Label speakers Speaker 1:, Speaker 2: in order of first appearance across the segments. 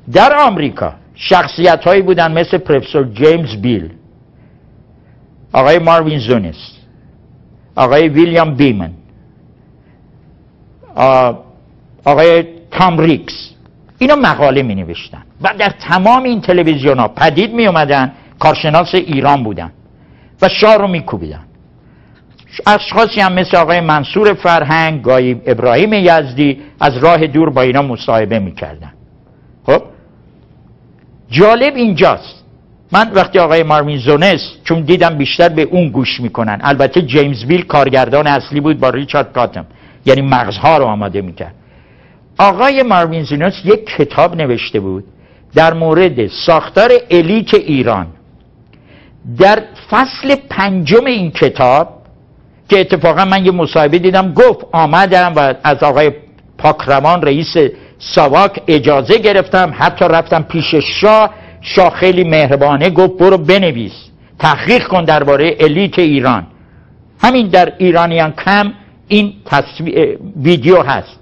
Speaker 1: در آمریکا شخصیت هایی بودن مثل پروفسور جیمز بیل، آقای ماروین زونیس، آقای ویلیام بیمن، آقای تام ریکس. اینا مقاله می نوشتن و در تمام این تلویزیون ها پدید می اومدن. کارشناس ایران بودن و شاه رو می کوبیدن. اشخاصی هم مثل آقای منصور فرهنگ، گاهی ابراهیم یزدی از راه دور با اینا مصاحبه می کردن. خب جالب اینجاست، من وقتی آقای ماروین زونس چون دیدم بیشتر به اون گوش میکنن، البته جیمز بیل کارگردان اصلی بود با ریچارد کاتم، یعنی مغزها رو آماده میکرد. آقای ماروین زونس یک کتاب نوشته بود در مورد ساختار الیت ایران. در فصل 5 این کتاب که اتفاقا من یه مصاحبه دیدم گفت آمدم و از آقای پاکروان رئیس ساواک اجازه گرفتم، حتی رفتم پیش شاه خیلی مهربانه گفت برو بنویس، تحقیق کن درباره الیت ایران. همین در ایرانیان کم این ویدیو هست.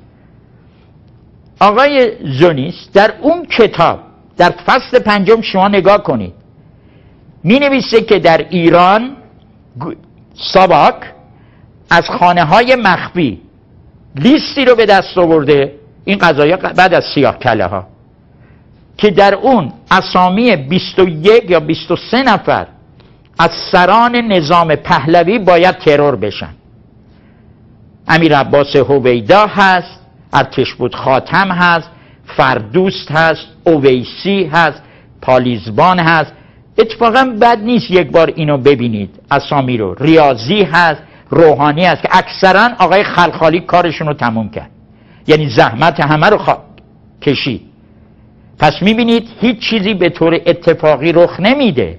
Speaker 1: آقای زونیس در اون کتاب در فصل 5 شما نگاه کنید، می نویسه که در ایران ساواک از خانه های مخفی لیستی رو به دست آورده، این قضایا بعد از سیاه کله ها، که در اون اسامی 21 یا 23 نفر از سران نظام پهلوی باید ترور بشن. امیر عباس هویدا هست، ارتشبود خاتم هست، فردوست هست، اویسی هست، پالیزبان هست. اتفاقا بد نیست یک بار اینو ببینید اسامی رو. ریاضی هست، روحانی هست که اکثرا آقای خلخالی کارشون رو تموم کرد، یعنی زحمت همه رو کشید. پس میبینید هیچ چیزی به طور اتفاقی رخ نمیده.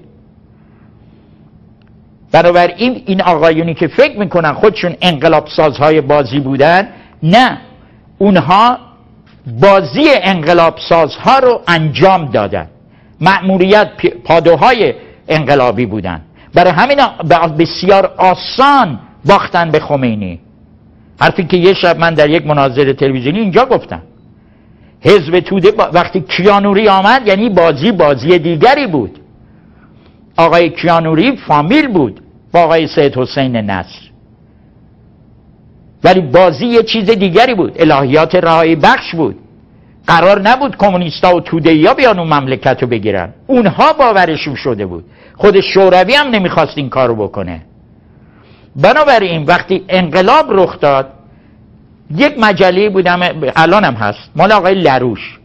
Speaker 1: بنابراین این آقایونی که فکر میکنن خودشون انقلاب سازهای بازی بودن، نه، اونها بازی انقلاب سازها رو انجام دادن، مأموریت پادوهای انقلابی بودن. برای همین بسیار آسان باختن به خمینی. حرفی که یه شب من در یک مناظره تلویزیونی اینجا گفتم، حزب توده وقتی کیانوری آمد یعنی بازی دیگری بود. آقای کیانوری فامیل بود با آقای سید حسین نصر، ولی بازی یه چیز دیگری بود، الهیات رهایی بخش بود. قرار نبود کمونیستا و توده‌ای ها بیان اون مملکت رو بگیرن، اونها باورشون شده بود. خود شوروی هم نمیخواست این کار رو بکنه. بنابراین وقتی انقلاب رخ داد، یک مجله بودم الان هم هست مال آقای لروش،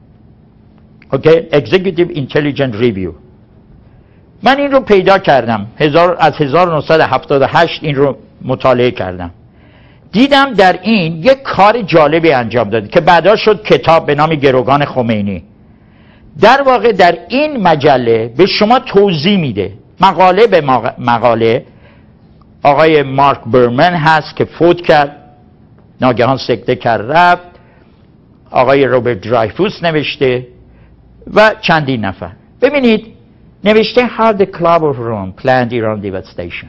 Speaker 1: اوکی، Executive Intelligence Review. من این رو پیدا کردم از 1978 این رو مطالعه کردم. دیدم در این یک کار جالبی انجام داده که بعدا شد کتاب به نام گروگان خمینی. در واقع در این مجله به شما توضیح میده، مقاله به مقاله. آقای مارک برمن هست که فوت کرد، ناگهان سکته کرد رفت. آقای روبرت درایفوس نوشته و چندین نفر. ببینید نوشته How the Club of Rome planned Iran devastation.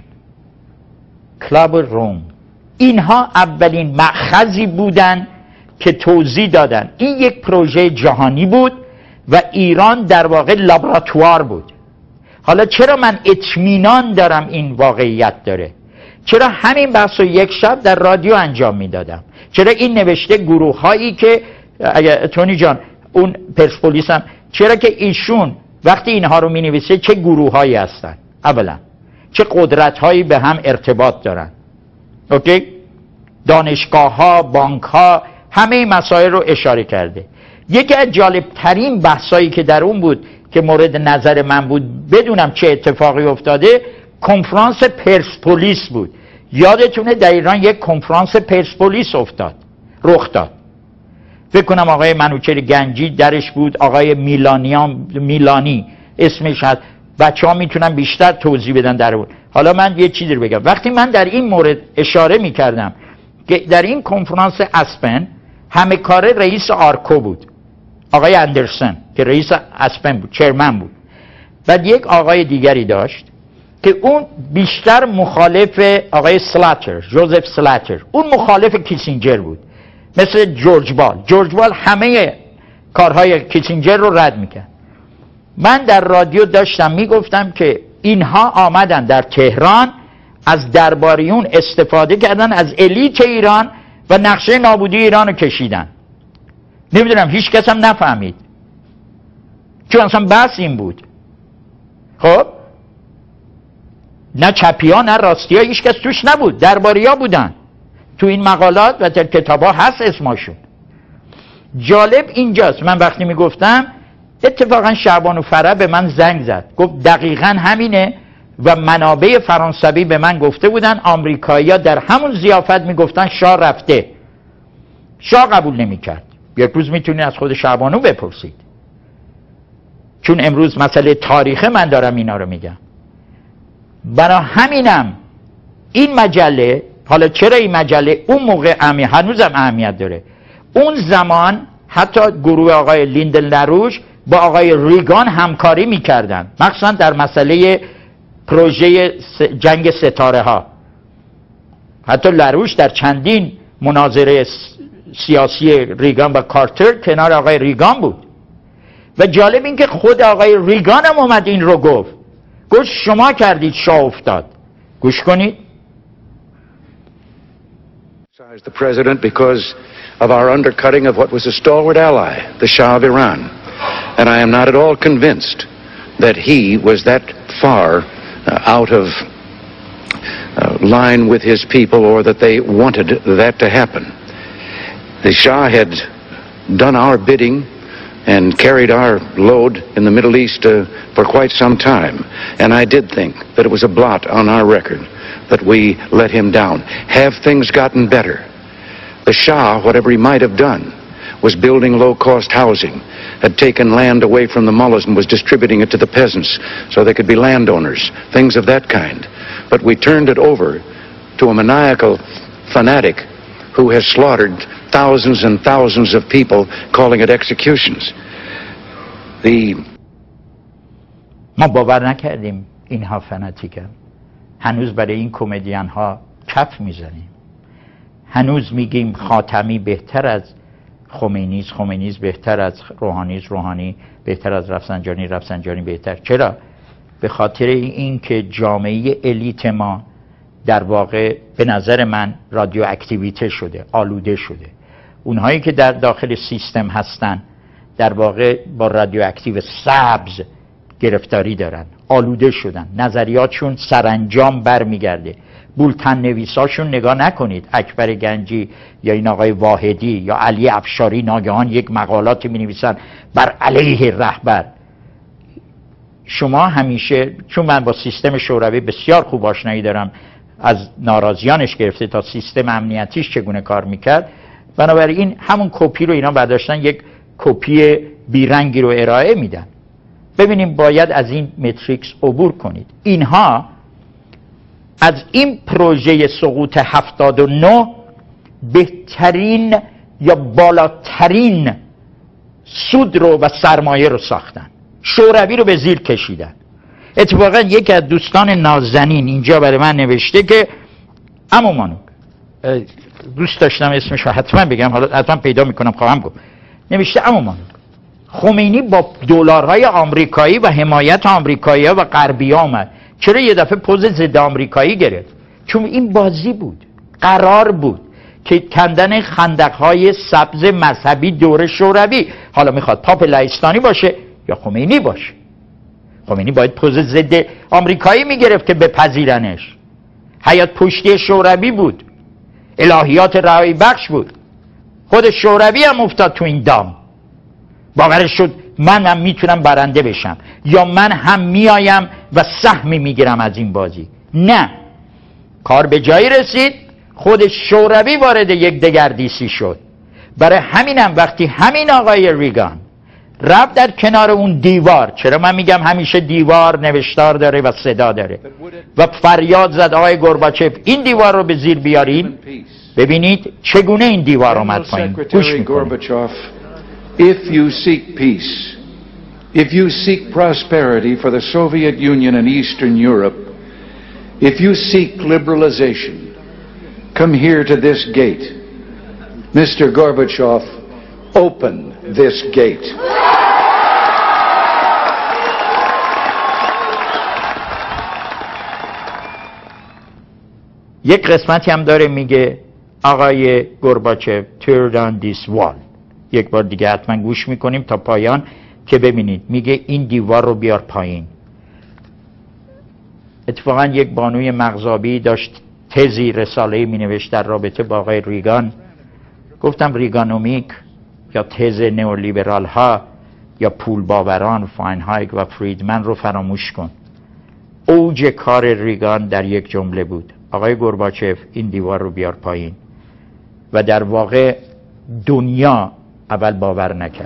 Speaker 1: Club of Rome، اینها اولین مأخذی بودن که توضیح دادن این یک پروژه جهانی بود و ایران در واقع لابراتوار بود. حالا چرا من اطمینان دارم این واقعیت داره؟ چرا همین بحث رو یک شب در رادیو انجام میدادم؟ چرا این نوشته گروه هایی که تونی جان اون پرسپولیس هم، چرا که ایشون وقتی اینها رو می نویسه چه گروه هایی هستن، اولا چه قدرت هایی به هم ارتباط دارن، اوکی، دانشگاه ها، بانک ها، همه مسائل رو اشاره کرده. یکی از جالب ترین بحثایی که در اون بود که مورد نظر من بود، بدونم چه اتفاقی افتاده، کنفرانس پرسپولیس بود. یادتونه در ایران یک کنفرانس پرسپولیس رخ داد. فکر کنم آقای منوچهر گنجی درش بود، آقای میلانی اسمش هست. بچه‌ها میتونن بیشتر توضیح بدن در اون. حالا من یه چیزی رو بگم. وقتی من در این مورد اشاره میکردم که در این کنفرانس اسپن همه کاره رئیس آرکو بود، آقای اندرسن که رئیس اسپن بود، چرمن بود. بعد یک آقای دیگری داشت که اون بیشتر مخالف آقای سلاتر، جوزف سلاتر، اون مخالف کیسینجر بود، مثل جورج بال. همه کارهای کیسینجر رو رد میکرد. من در رادیو داشتم میگفتم که اینها آمدن در تهران از درباریون استفاده کردن، از الیت ایران و نقشه نابودی ایران رو کشیدن. نمیدونم هیچ کس هم نفهمید، چون اصلا بحث این بود. خب نه چپی ها نه راستی ها هیچ کس توش نبود، درباری ها بودن. تو این مقالات و در کتاب ها هست اسماشون. جالب اینجاست، من وقتی میگفتم اتفاقا شعبان و فرح به من زنگ زد، گفت دقیقا همینه و منابع فرانسوی به من گفته بودن آمریکایی‌ها در همون ضیافت میگفتن شاه رفته. شاه قبول نمیکرد. یک روز میتونید از خود شعبانو بپرسید، چون امروز مسئله تاریخه من دارم اینا رو میگم. برای همینم این مجله، حالا چرا این مجله اون موقع هنوزم اهمیت داره، اون زمان حتی گروه آقای لیندل لاروش با آقای ریگان همکاری میکردن، مخصوصا در مسئله پروژه جنگ ستاره ها. حتی لاروش در چندین مناظره سیاسی ریگان و کارتر کنار آقای ریگان بود. و جالب این که خود آقای ریگان هم اومد این رو گفت شما کردید شاه افتاد. گوش کنید.
Speaker 2: The president because of our undercutting of what was a stalwart ally, the Shah of Iran. And I am not at all convinced that he was that far out of line with his people, or that they wanted that to happen. The Shah had done our bidding and carried our load in the Middle East for quite some time. And I did think that it was a blot on our record that we let him down. Have things gotten better? The Shah, whatever he might have done, was building low-cost housing, had taken land away from the mullahs and was distributing it to the peasants so they could be landowners, things of that kind. But we turned it over to a maniacal fanatic who has slaughtered thousands and thousands of people, calling it executions.
Speaker 1: ما باور نکردیم اینها فناتیکن. هنوز برای این کمدین ها کف میزنیم. هنوز میگیم خاتمی بهتر از خمینیست، خمینیست بهتر از روحانیست، روحانی بهتر از رفسنجانی، رفسنجانی بهتر. چرا؟ به خاطر این که جامعه الیت ما در واقع به نظر من رادیو اکتیویته شده، آلوده شده. اونهایی که در داخل سیستم هستن در واقع با رادیو اکتیو سبز گرفتاری دارن، آلوده شدن، نظریاتشون سرانجام برمیگرده. بولتن نویساشون نگاه نکنید، اکبر گنجی یا این آقای واحدی یا علی افشاری ناگهان یک مقالاتی می نویسن بر علیه رهبر. شما همیشه، چون من با سیستم شوروی بسیار خوب آشنایی دارم، از ناراضیانش گرفته تا سیستم امنیتیش چگونه کار میکرد، بنابراین همون کپی رو اینا برداشتن یک کپی بیرنگی رو ارائه میدن. ببینیم باید از این متریکس عبور کنید. اینها از این پروژه سقوط 79 بهترین یا بالاترین سود رو و سرمایه رو ساختن، شوروی رو به زیر کشیدن. اتفاقا یکی از دوستان نازنین اینجا برای من نوشته که عمو مانو، دوست داشتم اسمش رو حتما بگم، حالا حتما پیدا میکنم خواهم گفت، نوشته عمو مانو خمینی با دلارهای آمریکایی و حمایت آمریکایی‌ها و غربی‌ها آمد. چرا یه دفعه پوز ضد آمریکایی گرفت؟ چون این بازی بود، قرار بود که کندن خندق‌های سبز مذهبی دور شوروی، حالا میخواد پاپ لهستانی باشه یا خمینی باشه. خمینی باید پوز ضد آمریکایی میگرفت که بپذیرنش. حیات پشتی شوروی بود، الهیات رهایی بخش بود. خود شوروی هم افتاد تو این دام، باورش شد من هم میتونم برنده بشم یا من هم میایم و سهمی میگیرم از این بازی. نه، کار به جایی رسید، خود شوروی وارد یک دگردیسی شد. برای همینم وقتی همین آقای ریگان رفت در کنار اون دیوار، چرا من میگم همیشه دیوار نوشتار داره و صدا داره، و فریاد زد آقای گورباچف این دیوار رو به زیر بیاریم، ببینید چگونه این دیوار اومد پایین. گوش میکنید.
Speaker 2: If you seek peace, if you seek prosperity for the Soviet Union and Eastern Europe, if you seek liberalization, come here to this gate. Mr. Gorbachev, open this gate.
Speaker 1: یک قسمتی هم داره میگه آقای گورباچف tear down this wall. یک بار دیگه حتما گوش میکنیم تا پایان که ببینید. میگه این دیوار رو بیار پایین. اتفاقا یک بانوی مغزابی داشت تزی رساله می نوشت در رابطه با آقای ریگان. گفتم ریگانومیک یا تز نئولیبرال ها یا پول باوران فاینهایگ و فریدمن رو فراموش کن. اوج کار ریگان در یک جمله بود: آقای گورباچف این دیوار رو بیار پایین. و در واقع دنیا اول باور نکرد.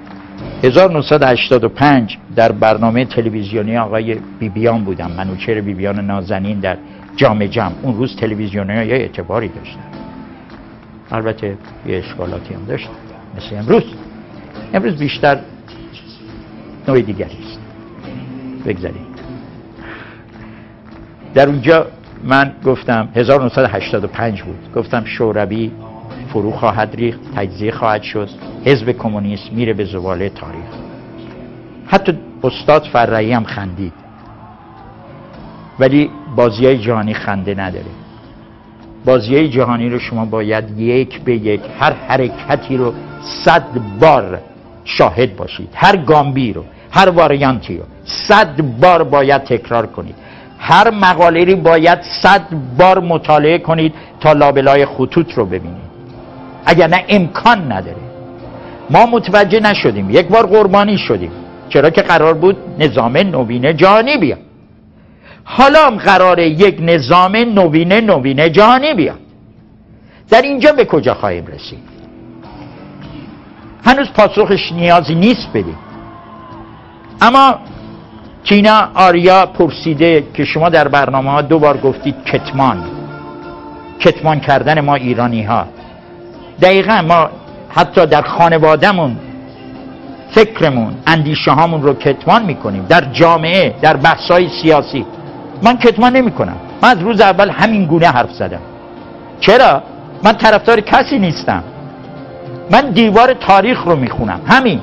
Speaker 1: 1985 در برنامه تلویزیونی آقای بیبیان بودم، منوچهر بیبیان نازنین در جام جم. اون روز تلویزیونی ها یه اعتباری داشتن، البته یه اشکالاتی هم داشتن مثل امروز بیشتر نوع دیگری است. بگذاریم در اونجا من گفتم 1985 بود، گفتم شوروی فرو خواهد ریخت، تجزیه خواهد شد، حزب کمونیست میره به زواله تاریخ. حتی استاد فرعی هم خندید. ولی بازیای جهانی خنده نداره. بازیای جهانی رو شما باید یک به یک هر حرکتی رو 100 بار شاهد باشید، هر گامبی رو، هر واریانتی رو 100 بار باید تکرار کنید، هر مقاله رو باید 100 بار مطالعه کنید تا لابلای خطوط رو ببینید. اگر نه امکان نداره. ما متوجه نشدیم، یک بار قربانی شدیم، چرا که قرار بود نظام نوین جهانی بیاد. حالا هم قراره یک نظام نوین جهانی بیاد. در اینجا به کجا خواهیم رسید؟ هنوز پاسخش نیازی نیست بدیم. اما تینا آریا پرسیده که شما در برنامه ها 2 بار گفتید کتمان کردن ما ایرانی ها. دقیقا ما حتی در خانوادهمون فکرمون، اندیشه هامون رو کتمان میکنیم. در جامعه، در بحث‌های سیاسی من کتمان نمی کنم. من از روز اول همین گونه حرف زدم. چرا؟ من طرفدار کسی نیستم. من دیوار تاریخ رو میخونم، همین.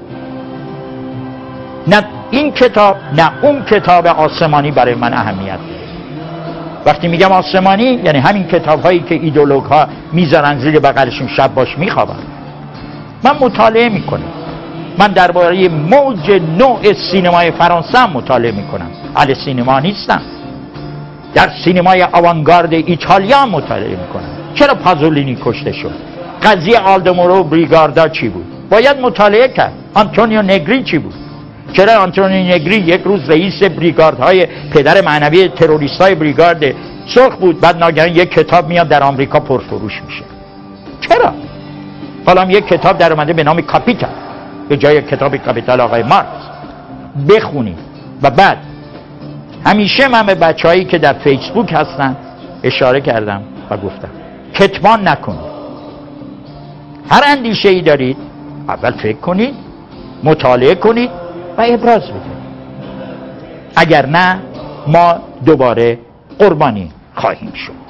Speaker 1: نه این کتاب نه اون کتاب آسمانی برای من اهمیت داره. وقتی میگم آسمانی یعنی همین کتاب هایی که ایدئولوگ ها میذارن زیر بغلشون شب باش میخوابن. من مطالعه میکنم. من درباره موج نوع سینمای فرانسه هم مطالعه میکنم. اهل سینما نیستم. در سینمای آوانگارد ایتالیا هم مطالعه میکنم. چرا پازولینی کشته شد؟ قضیه آلدومورو بریگاردا چی بود؟ باید مطالعه کرد. آنتونیو نگری چی بود؟ چرا آنتونیو نگری یک روز رئیس بریگاردهای پدر معنوی تروریستای بریگارد سرخ بود، بعد ناگهان یک کتاب میاد در آمریکا پرفروش میشه؟ چرا؟ حالا هم یک کتاب در اومده به نام کاپیتال، به جای کتاب کاپیتال آقای مارکس. بخونید. و بعد همیشه من به بچه‌هایی که در فیسبوک هستن اشاره کردم و گفتم کتمان نکنید. هر اندیشه ای دارید اول فکر کنید، مطالعه کنید و ابراز بدید. اگر نه ما دوباره قربانی خواهیم شد.